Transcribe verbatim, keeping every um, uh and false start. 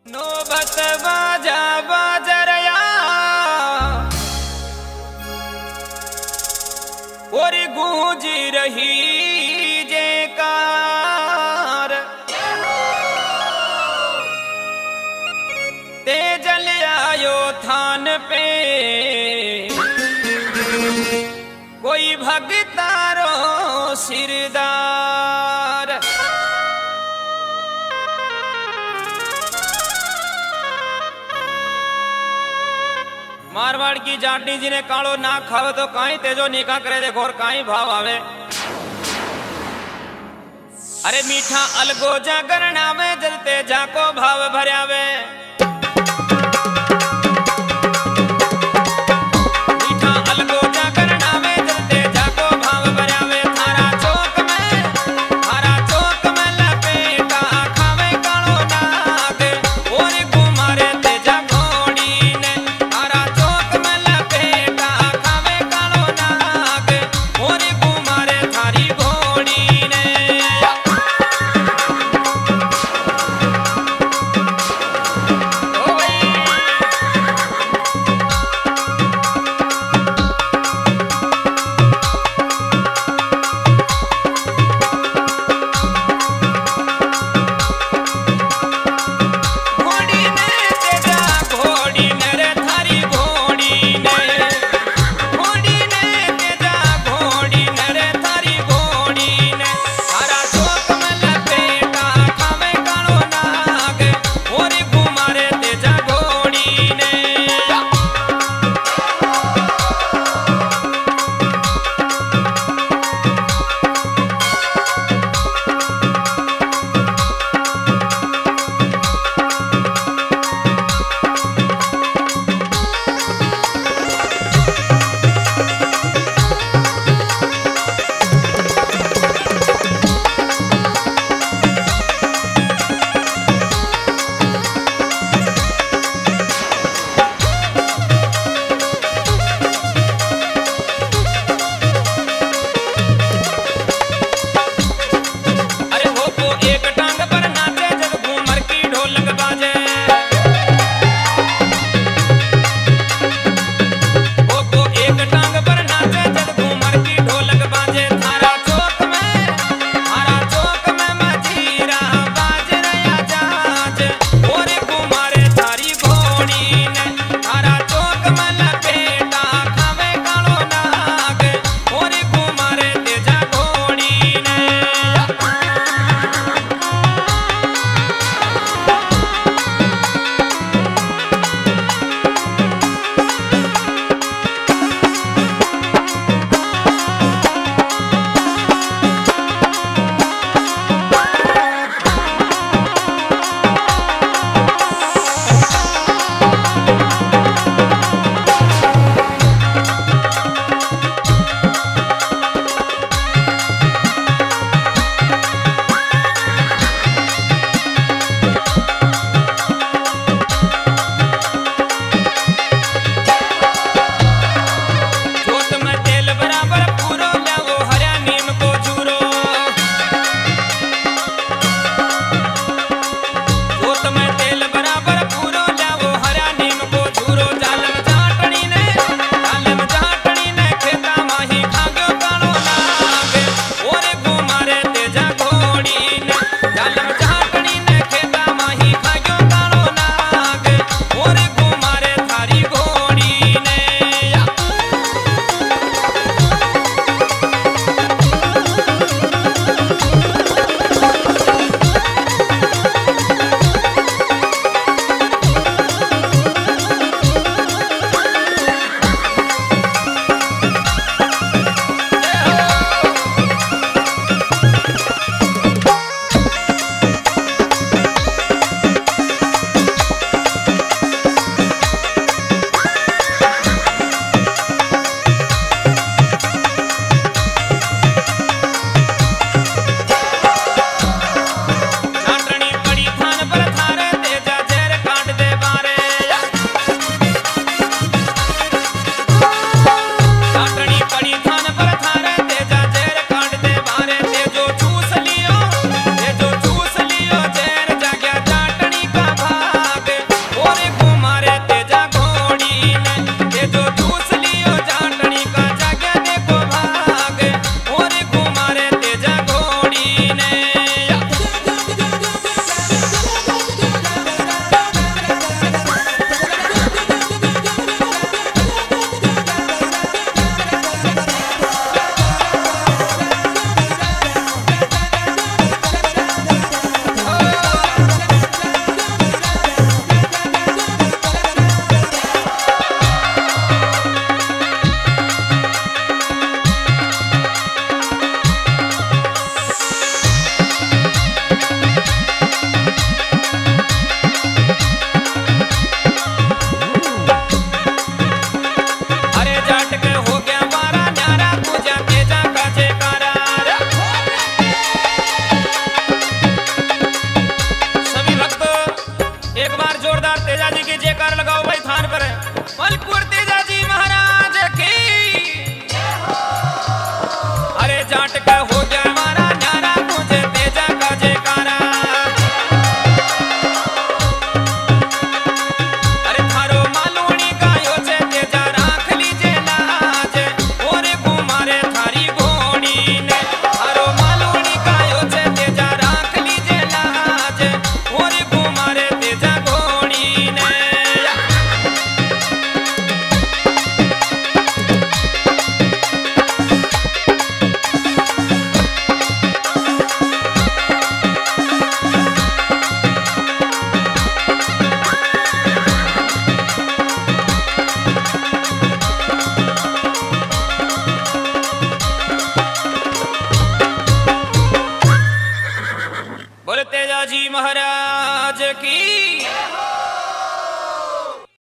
नौबत बाजा बाजरया और गूंज रही जयकार, तेजल आयो थान पे कोई भगतारो सिरदार। मारवाड़ की जाटनी जी ने कालो ना खावे तो काई तेजो निका करे देखो और काई भाव आवे। अरे मीठा अलगो जागरण आवे जलते जाको भाव भरयावे। मीठा अलगो जागरण आवे जलते जाको भाव भरयावे। थारा चौक में थारा चौक में लपेटा खावे कालो नाग और कुमारे तेजा घोड़ी ने। थारा चौक में लपेटा खावे कालो नाग और कुमारे थारी घोड़ी ने। जोरदार तेजा जी की जयकार लगाओ।